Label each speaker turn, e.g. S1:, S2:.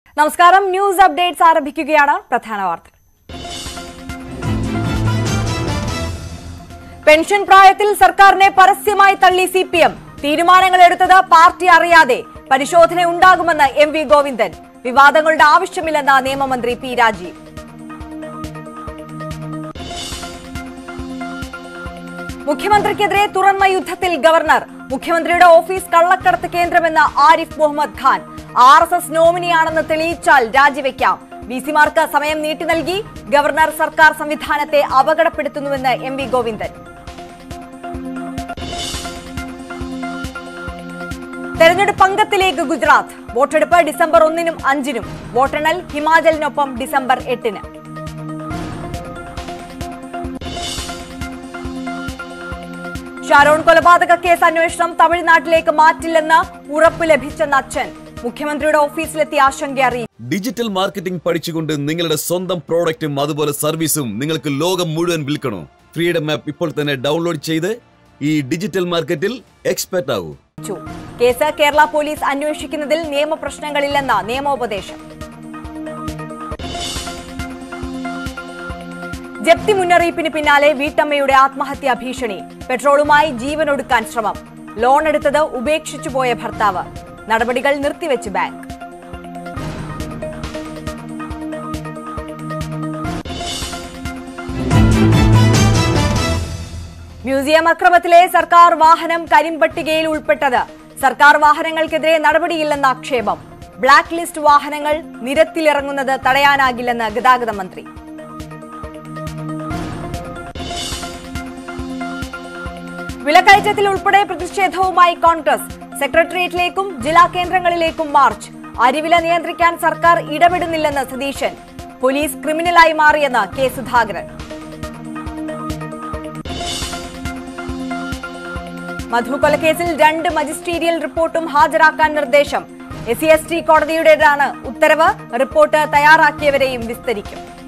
S1: നമസ്കാരം. News updates ആരംഭിക്കുകയാണ്. പ്രധാന വാർത്തകൾ. പെൻഷൻ പ്രായത്തിൽ സർക്കാരിനെ പരസ്യമായി തള്ളി സിപിഎം. തീരുമാനങ്ങൾ എടുത്തത് പാർട്ടി അറിയാതെ. പരിശോധന ഉണ്ടാകുമെന്ന് എം വി ഗോവിന്ദൻ. വിവാദങ്ങളുടെ ആവശ്യമില്ലെന്ന് നിയമമന്ത്രി പി രാജീവ്. മുഖ്യമന്ത്രിക്കെതിരെ തുറന്ന യുദ്ധത്തിൽ ഗവർണർ. മുഖ്യമന്ത്രിയുടെ ഓഫീസ് കള്ളക്കടത്ത് കേന്ദ്രമെന്ന് ആരിഫ് മുഹമ്മദ് ഖാൻ. RSS നോമിനിയാണെന്ന് തെളിയിച്ചാൽ രാജിവെക്കാം. വിസിമാർക്ക് സമയം നീട്ടി നൽകി. ഗവർണർ സർക്കാർ സംവിധാനത്തെ അപകടപ്പെടുത്തുന്നുവെന്ന് എം വി ഗോവിന്ദൻ. തെരഞ്ഞെടുപ്പ് അംഗത്തിലേക്ക് ഗുജറാത്ത്. വോട്ടെടുപ്പ് ഡിസംബർ 1-നും 5-നും. വോട്ടെണ്ണൽ ഹിമാചലിനൊപ്പം ഡിസംബർ 8-ന്. ഷാരോൺ കൊലപാതക കേസ് അന്വേഷണം തമിഴ്നാട്ടിലേക്ക് മാറ്റില്ലെന്ന് ഉറപ്പ് ലഭിച്ചെന്ന അച്ഛൻ. മുഖ്യമന്ത്രിയുടെ ഓഫീസിലെത്തി ആശങ്ക അറിയിച്ചു.
S2: ഡിജിറ്റൽ മാർക്കറ്റിംഗ് പഠിച്ചുകൊണ്ട് നിങ്ങളുടെ സ്വന്തം പ്രോഡക്റ്റും അതുപോലെ സർവീസും നിങ്ങൾക്ക് ലോകം മുഴുവൻ വിൽക്കണോ? ഫ്രീഡം ആപ്പ് ഇപ്പോൾ തന്നെ ഡൗൺലോഡ് ചെയ്ത് ഈ ഡിജിറ്റൽ മാർക്കറ്റിൽ എക്സ്പെർട്ട് ആകൂ.
S1: കേസ് കേരള പോലീസ് അന്വേഷിക്കുന്നതിൽ നിയമപ്രശ്നങ്ങളില്ലെന്ന നിയമോപദേശം. ജപ്തി മുന്നറിയിപ്പിന് പിന്നാലെ വീട്ടമ്മയുടെ ആത്മഹത്യാ ഭീഷണി. പെട്രോളുമായി ജീവനൊടുക്കാൻ ശ്രമം. ലോൺ എടുത്തത് ഉപേക്ഷിച്ചുപോയ ഭർത്താവ്. നടപടികൾ നിർത്തിവെച്ച് ബാങ്ക്. മ്യൂസിയം അക്രമത്തിലെ സർക്കാർ വാഹനം കരിമ്പട്ടികയിൽ ഉൾപ്പെട്ടത്. സർക്കാർ വാഹനങ്ങൾക്കെതിരെ നടപടിയില്ലെന്ന ആക്ഷേപം. ബ്ലാക്ക് ലിസ്റ്റ് വാഹനങ്ങൾ നിരത്തിലിറങ്ങുന്നത് തടയാനാകില്ലെന്ന് ഗതാഗത മന്ത്രി. വിലക്കയറ്റത്തിൽ ഉൾപ്പെടെ പ്രതിഷേധവുമായി കോൺഗ്രസ്. സെക്രട്ടേറിയറ്റിലേക്കും ജില്ലാ കേന്ദ്രങ്ങളിലേക്കും മാർച്ച്. അരിവില നിയന്ത്രിക്കാൻ സർക്കാർ ഇടപെടുന്നില്ലെന്ന് സതീശൻ. പോലീസ് ക്രിമിനലായി മാറിയെന്ന് കെ സുധാകരൻ. മധു കൊലക്കേസിൽ 2 മജിസ്ട്രീരിയൽ റിപ്പോർട്ടും ഹാജരാക്കാൻ നിർദ്ദേശം. SC ST കോടതിയുടേതാണ് ഉത്തരവ്. റിപ്പോർട്ട് തയ്യാറാക്കിയവരെയും വിസ്തരിക്കും.